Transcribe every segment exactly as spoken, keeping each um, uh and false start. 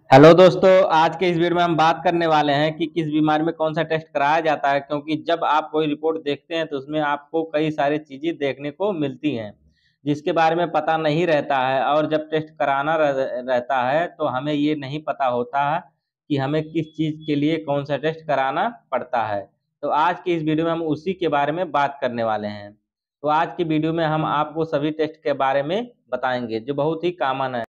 Hello दोस्तों, आज के इस वीडियो में हम बात करने वाले हैं कि किस बीमारी में कौन सा टेस्ट कराया जाता है। क्योंकि जब आप कोई रिपोर्ट देखते हैं तो उसमें आपको कई सारी चीज़ें देखने को मिलती हैं जिसके बारे में पता नहीं रहता है। और जब टेस्ट कराना रह, रहता है तो हमें ये नहीं पता होता है कि हमें किस चीज़ के लिए कौन सा टेस्ट कराना पड़ता है। तो आज की इस वीडियो में हम उसी के बारे में बात करने वाले हैं। तो आज की वीडियो में हम आपको सभी टेस्ट के बारे में बताएंगे जो बहुत ही कॉमन है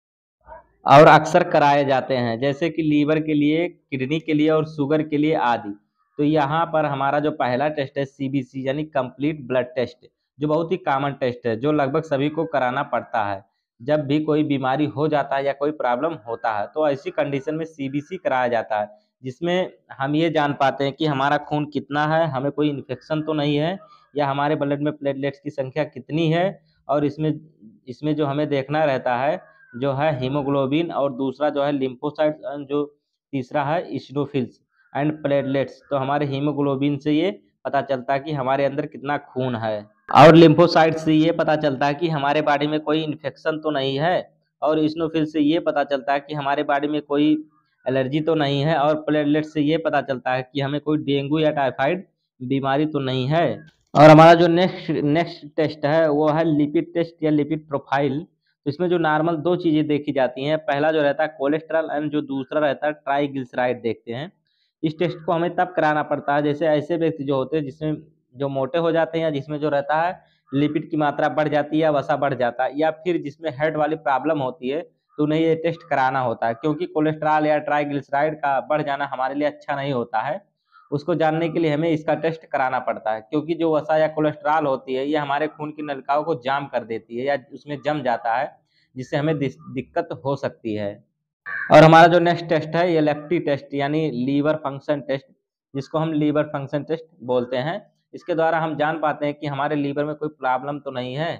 और अक्सर कराए जाते हैं, जैसे कि लीवर के लिए, किडनी के लिए और शुगर के लिए आदि। तो यहाँ पर हमारा जो पहला टेस्ट है सीबीसी यानी कंप्लीट ब्लड टेस्ट, जो बहुत ही कॉमन टेस्ट है, जो लगभग सभी को कराना पड़ता है जब भी कोई बीमारी हो जाता है या कोई प्रॉब्लम होता है। तो ऐसी कंडीशन में सीबीसी कराया जाता है, जिसमें हम ये जान पाते हैं कि हमारा खून कितना है, हमें कोई इन्फेक्शन तो नहीं है, या हमारे ब्लड में प्लेटलेट्स की संख्या कितनी है। और इसमें इसमें जो हमें देखना रहता है जो है हीमोग्लोबिन, और दूसरा जो है लिम्फोसाइट्स, एंड जो तीसरा है इसिनोफिल्स एंड प्लेटलेट्स। तो हमारे हीमोग्लोबिन से ये पता चलता है कि हमारे अंदर कितना खून है, और लिम्फोसाइट से ये पता चलता है कि हमारे बॉडी में कोई इन्फेक्शन तो नहीं है, और इसिनोफिल से ये पता चलता है कि हमारे बॉडी में कोई एलर्जी तो नहीं है, और प्लेटलेट से ये पता चलता है कि हमें कोई डेंगू या टाइफाइड बीमारी तो नहीं है। और हमारा जो नेक्स्ट नेक्स्ट टेस्ट है वो है लिपिड टेस्ट या लिपिड प्रोफाइल। तो इसमें जो नॉर्मल दो चीज़ें देखी जाती हैं, पहला जो रहता है कोलेस्ट्रॉल, एंड जो दूसरा रहता है ट्राइग्लिसराइड देखते हैं। इस टेस्ट को हमें तब कराना पड़ता है जैसे ऐसे व्यक्ति जो होते हैं जिसमें जो मोटे हो जाते हैं, या जिसमें जो रहता है लिपिड की मात्रा बढ़ जाती है या वसा बढ़ जाता है, या फिर जिसमें हेड वाली प्रॉब्लम होती है, तो उन्हें ये टेस्ट कराना होता है। क्योंकि कोलेस्ट्रॉल या ट्राइग्लिसराइड का बढ़ जाना हमारे लिए अच्छा नहीं होता है। उसको जानने के लिए हमें इसका टेस्ट कराना पड़ता है, क्योंकि जो वसा या कोलेस्ट्रॉल होती है ये हमारे खून की नलिकाओं को जाम कर देती है या उसमें जम जाता है, जिससे हमें दिक्कत हो सकती है। और हमारा जो नेक्स्ट टेस्ट है ये लेप्टी टेस्ट यानी लीवर फंक्शन टेस्ट, जिसको हम लीवर फंक्शन टेस्ट बोलते हैं। इसके द्वारा हम जान पाते हैं कि हमारे लीवर में कोई प्रॉब्लम तो नहीं है।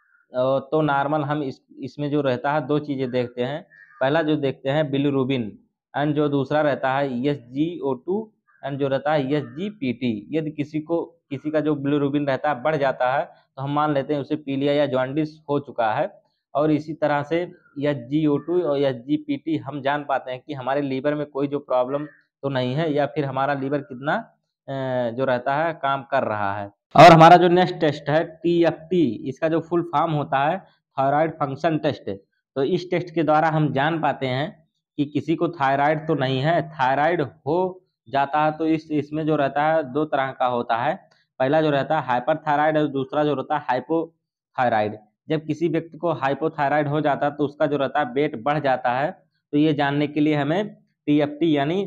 अ, तो नॉर्मल हम इस इसमें जो रहता है दो चीज़ें देखते हैं। पहला जो देखते हैं बिलिरुबिन, एंड जो दूसरा रहता है S G O T, and जो रहता है एस जी पी टी। यदि किसी को किसी का जो बिलिरुबिन रहता है बढ़ जाता है तो हम मान लेते हैं उसे पीलिया या जॉन्डिस हो चुका है। और इसी तरह से एस जी ओ टू और एस जी पी टी हम जान पाते हैं कि हमारे लीवर में कोई जो प्रॉब्लम तो नहीं है, या फिर हमारा लीवर कितना अ, जो रहता है काम कर रहा है। और हमारा जो नेक्स्ट टेस्ट है टी एफ टी, इसका जो फुल फॉर्म होता है थायराइड फंक्शन टेस्ट। तो इस टेस्ट के द्वारा हम जान पाते हैं कि किसी को थायराइड तो नहीं है। थायराइड हो जाता है तो इस इसमें जो रहता है दो तरह का होता है। पहला जो रहता है हाइपर थायराइड, और दूसरा जो रहता है हाइपोथायराइड। जब किसी व्यक्ति को हाइपोथायराइड हो जाता है तो उसका जो रहता है वेट बढ़ जाता है। तो ये जानने के लिए हमें टी एफ टी यानी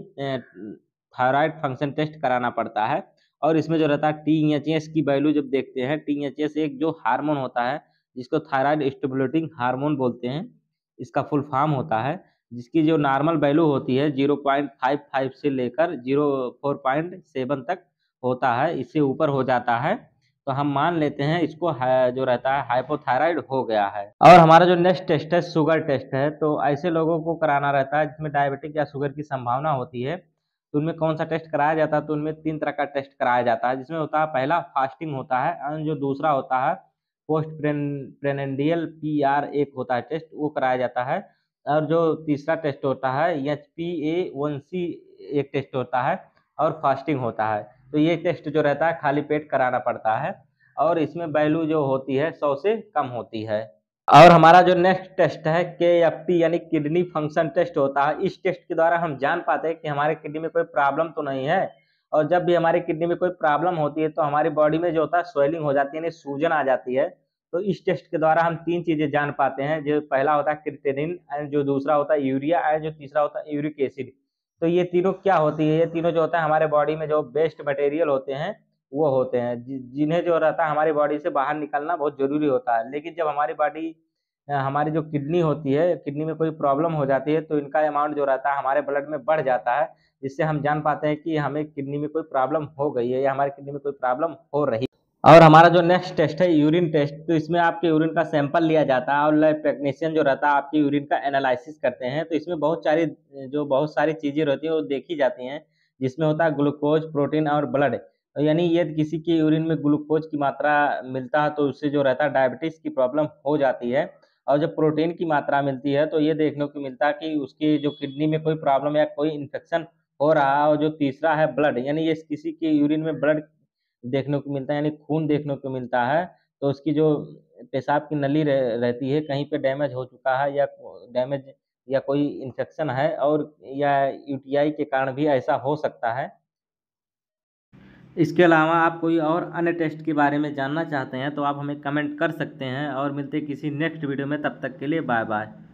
थायराइड फंक्शन टेस्ट कराना पड़ता है। और इसमें जो रहता है टी एच एस की वैल्यू जब देखते हैं, टी एच एस एक जो हार्मोन होता है जिसको थायराइड स्टिमुलेटिंग हार्मोन बोलते हैं, इसका फुल फॉर्म होता है, जिसकी जो नॉर्मल वैल्यू होती है ज़ीरो पॉइंट फाइव फाइव से लेकर ज़ीरो फोर पॉइंट सेवन तक होता है। इससे ऊपर हो जाता है तो हम मान लेते हैं इसको जो रहता है हाइपोथायराइड हो गया है। और हमारा जो नेक्स्ट टेस्ट है शुगर टेस्ट है। तो ऐसे लोगों को कराना रहता है जिसमें डायबिटिक या शुगर की संभावना होती है। तो उनमें कौन सा टेस्ट कराया जाता है, तो उनमें तीन तरह का टेस्ट कराया जाता है, जिसमें होता है पहला फास्टिंग होता है, और जो दूसरा होता है पोस्ट प्रेनेंडियल पी आर एक होता है टेस्ट, वो कराया जाता है। और जो तीसरा टेस्ट होता है H P A one C एक टेस्ट होता है, और फास्टिंग होता है। तो ये टेस्ट जो रहता है खाली पेट कराना पड़ता है, और इसमें वैल्यू जो होती है सौ से कम होती है। और हमारा जो नेक्स्ट टेस्ट है के एफ टी यानी किडनी फंक्शन टेस्ट होता है। इस टेस्ट के द्वारा हम जान पाते हैं कि हमारे किडनी में कोई प्रॉब्लम तो नहीं है। और जब भी हमारी किडनी में कोई प्रॉब्लम होती है तो हमारी बॉडी में जो होता है स्वेलिंग हो जाती है, यानी सूजन आ जाती है। तो इस टेस्ट के द्वारा हम तीन चीजें जान पाते हैं, जो पहला होता है क्रिएटिनिन, एंड जो दूसरा होता है यूरिया, एंड जो तीसरा होता है यूरिक एसिड। तो ये तीनों क्या होती है, ये तीनों जो होता है हमारे बॉडी में जो बेस्ट मटेरियल होते हैं वो होते हैं, जि- जिन्हें जो रहता है हमारी बॉडी से बाहर निकलना बहुत जरूरी होता है। लेकिन जब हमारी बॉडी अ, हमारी जो किडनी होती है, किडनी में कोई प्रॉब्लम हो जाती है तो इनका अमाउंट जो रहता है हमारे ब्लड में बढ़ जाता है, जिससे हम जान पाते हैं कि हमें किडनी में कोई प्रॉब्लम हो गई है या हमारी किडनी में कोई प्रॉब्लम हो रही है। और हमारा जो नेक्स्ट टेस्ट है यूरिन टेस्ट। तो इसमें आपके यूरिन का सैंपल लिया जाता है, और लैब टेक्नीशियन जो रहता है आपके यूरिन का एनालिसिस करते हैं। तो इसमें बहुत सारी जो बहुत सारी चीजें रहती हैं वो देखी जाती हैं, जिसमें होता है ग्लूकोज, प्रोटीन और ब्लड। यानी यदि किसी के यूरिन में ग्लूकोज की मात्रा मिलता है तो उससे जो रहता है डायबिटीज की प्रॉब्लम हो जाती है। और जब प्रोटीन की मात्रा मिलती है तो ये देखने को मिलता है कि उसकी जो किडनी में कोई प्रॉब्लम या कोई इन्फेक्शन हो रहा है। और जो तीसरा है ब्लड, यानी ये किसी के यूरिन में ब्लड देखने को मिलता है, यानी खून देखने को मिलता है, तो उसकी जो पेशाब की नली रह, रहती है कहीं पे डैमेज हो चुका है या डैमेज या कोई इन्फेक्शन है, और या यूटीआई के कारण भी ऐसा हो सकता है। इसके अलावा आप कोई और अन्य टेस्ट के बारे में जानना चाहते हैं तो आप हमें कमेंट कर सकते हैं, और मिलते हैं किसी नेक्स्ट वीडियो में। तब तक के लिए बाय बाय।